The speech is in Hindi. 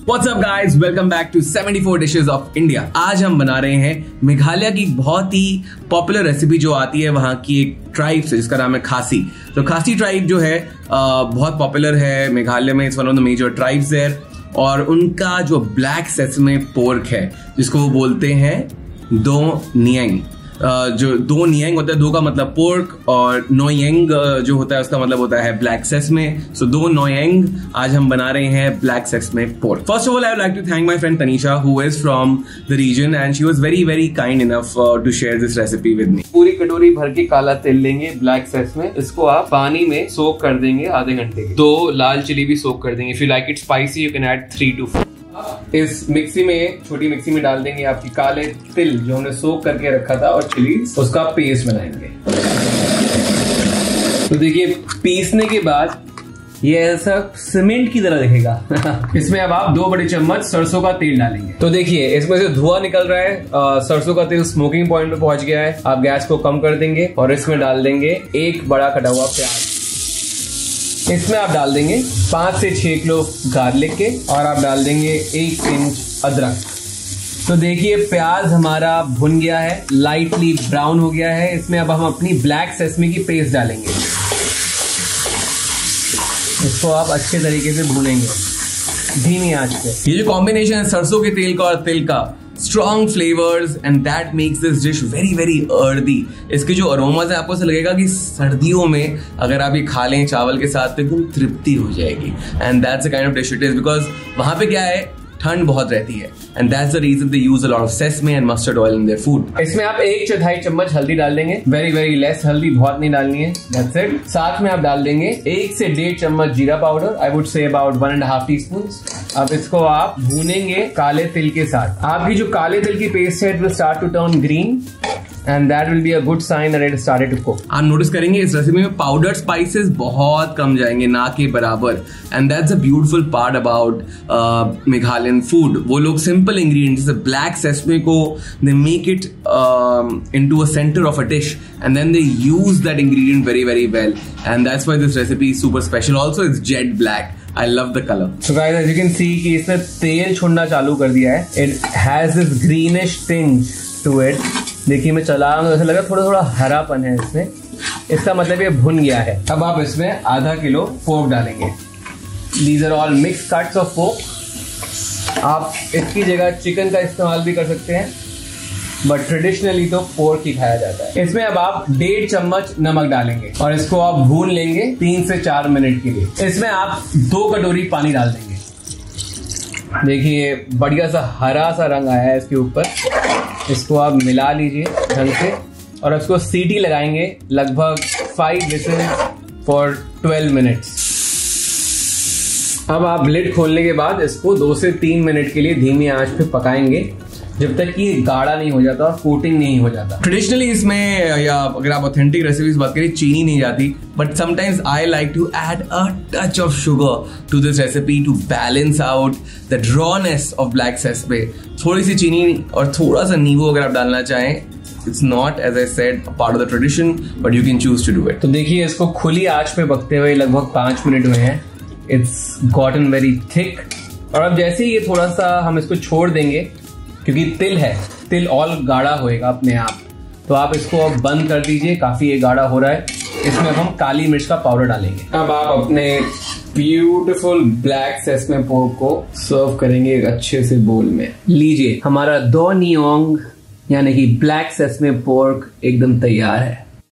What's up guys? Welcome back to 74 Dishes of India। आज हम बना रहे हैं मेघालय की बहुत ही पॉपुलर रेसिपी जो आती है वहाँ की एक ट्राइब से, जिसका नाम है खासी। तो खासी ट्राइब जो है बहुत पॉपुलर है मेघालय में। It's one of the major tribes there. और उनका जो ब्लैक सेसमे पोर्क है, जिसको वो बोलते हैं दो नियंग। जो दो नियंग होता है, दो का मतलब पोर्क और नोयंग जो होता है उसका मतलब होता है ब्लैक सेसमे। सो दो नोयंग आज हम बना रहे हैं black sesame pork. First of all I would like to thank my friend Tanisha who is from the region and she was very kind enough to share this recipe with me. पूरी कटोरी भर के काला तेल लेंगे ब्लैक सेसमे। इसको आप पानी में सोक कर देंगे आधे घंटे के। 2 लाल चिली भी सोक कर देंगे। If you like it spicy you can add 3 to 4। इस मिक्सी में, छोटी मिक्सी में डाल देंगे आपकी काले तिल जो हमने सोक करके रखा था और चिलीज, उसका पेस्ट बनाएंगे। तो देखिए पीसने के बाद ये ऐसा सीमेंट की तरह दिखेगा। इसमें अब आप 2 बड़े चम्मच सरसों का तेल डालेंगे। तो देखिए इसमें से धुआं निकल रहा है। सरसों का तेल स्मोकिंग पॉइंट पे पहुंच गया है। आप गैस को कम कर देंगे और इसमें डाल देंगे 1 बड़ा कटा हुआ प्याज। इसमें आप डाल देंगे 5 से 6 किलो गार्लिक के और आप डाल देंगे 1 इंच अदरक। तो देखिए प्याज हमारा भुन गया है, लाइटली ब्राउन हो गया है। इसमें अब हम अपनी ब्लैक सेसमी की पेस्ट डालेंगे। इसको आप अच्छे तरीके से भूनेंगे धीमी आंच पे। ये जो कॉम्बिनेशन है सरसों के तेल का और तिल का, strong flavours and that makes this dish very earthy. इसके जो अरोमाज है, आपको ऐसा लगेगा कि सर्दियों में अगर आप ये खा लें चावल के साथ तो एकदम तृप्ति हो जाएगी। And that's the kind of dish it is, because वहां पे क्या है, ठंड बहुत रहती है and that's the reason they use a lot of sesame and mustard oil in their food. इसमें आप 1/4 चम्मच हल्दी डाल देंगे। वेरी लेस हल्दी, बहुत नहीं डालनी है। That's it. साथ में आप डाल देंगे 1 से 1.5 चम्मच जीरा powder. I would say about 1.5 teaspoon. अब इसको आप भूनेंगे काले तिल के साथ। आपकी जो काले तिल की पेस्ट है it will start to turn green and that will be a good sign that it started to cook। आप नोटिस करेंगे इस रेसिपी में पाउडर्ड स्पाइसेस बहुत कम जाएंगे, ना के बराबर। And that's a beautiful part about Meghalayan food. वो लोग सिंपल इंग्रेडिएंट्स ब्लैक सेसमे को they make it into a centre of a dish and then they use that ingredient very well and that's why this recipe is super special. Also it's jet black. I love the color. So guys, as you can see कि इसने तेल छोड़ना चालू कर दिया है। It has this greenish tinge to it। देखिए मैं चला रहा हूँ, ऐसा लगा थोड़ा हरापन है इसमें। इसका मतलब ये भुन गया है। अब आप इसमें ½ किलो पोर्क डालेंगे। These are all mixed cuts of pork। आप इसकी जगह चिकन का इस्तेमाल भी कर सकते हैं, बट ट्रेडिशनली तो पोर्क ही खाया जाता है। इसमें अब आप 1.5 चम्मच नमक डालेंगे और इसको आप भून लेंगे 3 से 4 मिनट के लिए। इसमें आप 2 कटोरी पानी डाल देंगे। देखिए बढ़िया सा हरा सा रंग आया है इसके ऊपर। इसको आप मिला लीजिए ढंग से और इसको सीटी लगाएंगे लगभग 5 whistles फॉर 12 मिनट्स। अब आप लिड खोलने के बाद इसको 2 से 3 मिनट के लिए धीमी आंच पे पकाएंगे जब तक कि गाढ़ा नहीं हो जाता और कोटिंग नहीं हो जाता। ट्रेडिशनली इसमें, या अगर आप ऑथेंटिक रेसिपीज बात करें, चीनी नहीं जाती, but sometimes I like to add a touch of sugar to this recipe to balance out the rawness of black sesame. थोड़ी सी चीनी और थोड़ा सा नींबू अगर आप डालना चाहें। It's not, as I said, a part of the tradition, but you can choose to do it। तो देखिए इसको खुली आंच पे पकते हुए लगभग 5 मिनट हुए हैं। It's gotten very thick। और अब जैसे ही ये थोड़ा सा हम इसको छोड़ देंगे, क्योंकि तिल है, तिल और गाढ़ा होएगा अपने आप, तो आप इसको अब बंद कर दीजिए। काफी ये गाढ़ा हो रहा है। इसमें अब हम काली मिर्च का पाउडर डालेंगे। अब आप अपने ब्यूटीफुल ब्लैक सेसमे पोर्क को सर्व करेंगे एक अच्छे से बोल में। लीजिए हमारा दो नियोंग यानी कि ब्लैक सेसमे पोर्क एकदम तैयार है।